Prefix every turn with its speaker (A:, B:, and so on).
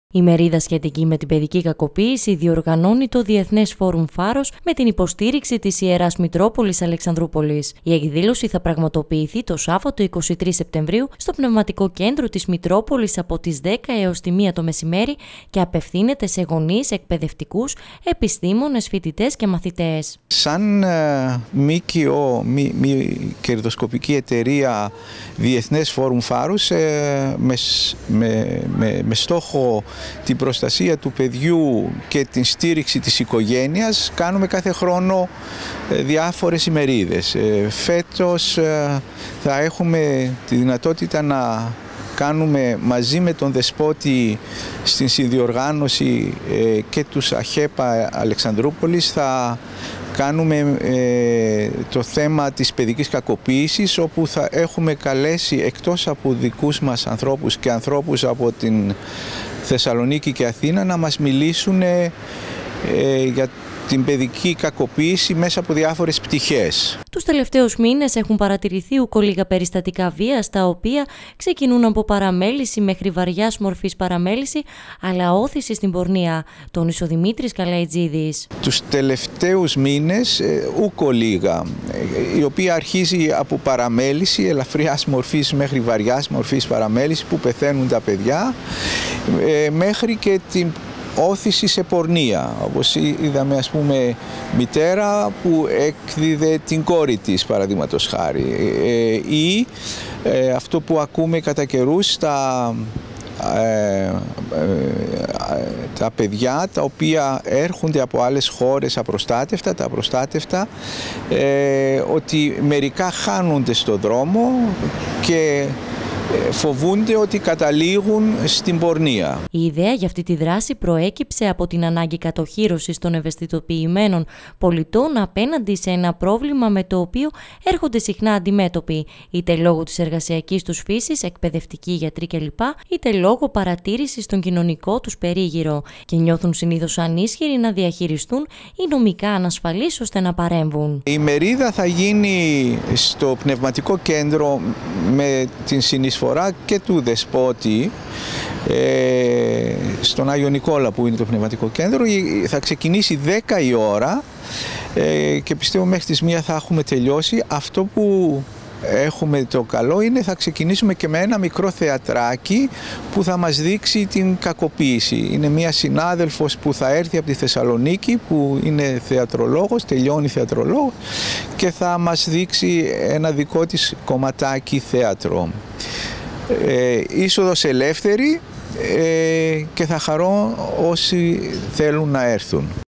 A: Η μερίδα σχετική με την παιδική κακοποίηση διοργανώνει το Διεθνές Φόρουμ Φάρος με την υποστήριξη της Ιεράς Μητρόπολης Αλεξανδρούπολης. Η εκδήλωση θα πραγματοποιηθεί το Σάββατο 23 Σεπτεμβρίου στο Πνευματικό Κέντρο της Μητρόπολης από τις 10 έως τη 1 το μεσημέρι και απευθύνεται σε γονείς, εκπαιδευτικούς, επιστήμονες, φοιτητές και μαθητές.
B: Σαν ΜΚΟ, μη κερδοσκοπική εταιρεία Διεθνές Φόρουμ Φάρους, με στόχο την προστασία του παιδιού και την στήριξη της οικογένειας, κάνουμε κάθε χρόνο διάφορες ημερίδες. Φέτος θα έχουμε τη δυνατότητα να κάνουμε μαζί με τον Δεσπότη στην συνδιοργάνωση και τους ΑΧΕΠΑ Αλεξανδρούπολης, θα κάνουμε το θέμα της παιδικής κακοποίησης, όπου θα έχουμε καλέσει εκτός από δικούς μας ανθρώπους και ανθρώπους από την Θεσσαλονίκη και Αθήνα να μας μιλήσουν για την παιδική κακοποίηση μέσα από διάφορες πτυχές.
A: Τους τελευταίους μήνες έχουν παρατηρηθεί ουκολίγα περιστατικά βίας, τα οποία ξεκινούν από παραμέληση μέχρι βαριάς μορφής παραμέληση, αλλά όθηση στην πορνεία. Τόνισε ο Δημήτρης Καλαϊτζίδης.
B: Τους τελευταίους μήνες ουκολίγα, η οποία αρχίζει από παραμέληση, ελαφριάς μορφής μέχρι βαριάς μορφής παραμέληση που πεθαίνουν τα παιδιά, μέχρι και την όθηση σε πορνεία, όπως είδαμε, ας πούμε, μητέρα που έκδιδε την κόρη της, παραδείγματος χάρη, ή αυτό που ακούμε κατά καιρούς, τα παιδιά τα οποία έρχονται από άλλες χώρες απροστάτευτα, τα απροστάτευτα, ότι μερικά χάνονται στο δρόμο και φοβούνται ότι καταλήγουν στην πορνεία.
A: Η ιδέα για αυτή τη δράση προέκυψε από την ανάγκη κατοχύρωσης των ευαισθητοποιημένων πολιτών απέναντι σε ένα πρόβλημα με το οποίο έρχονται συχνά αντιμέτωποι, είτε λόγω της εργασιακής τους φύσης, εκπαιδευτικοί, γιατροί κλπ, είτε λόγω παρατήρησης στον κοινωνικό τους περίγυρο, και νιώθουν συνήθως ανίσχυροι να διαχειριστούν ή νομικά ανασφαλείς ώστε να παρέμβουν.
B: Η μερίδα θα γίνει στο Πνευματικό Κέντρο με την συνεισφορά και του Δεσπότη, στον Άγιο Νικόλα που είναι το Πνευματικό Κέντρο. Θα ξεκινήσει 10 η ώρα και πιστεύω μέχρι τις 1 θα έχουμε τελειώσει. Αυτό που έχουμε το καλό είναι θα ξεκινήσουμε και με ένα μικρό θεατράκι που θα μας δείξει την κακοποίηση. Είναι μια συνάδελφος που θα έρθει από τη Θεσσαλονίκη, που είναι θεατρολόγος, τελειώνει θεατρολόγος, και θα μας δείξει ένα δικό της κομματάκι θέατρο. Είσοδος ελεύθερη, και θα χαρώ όσοι θέλουν να έρθουν.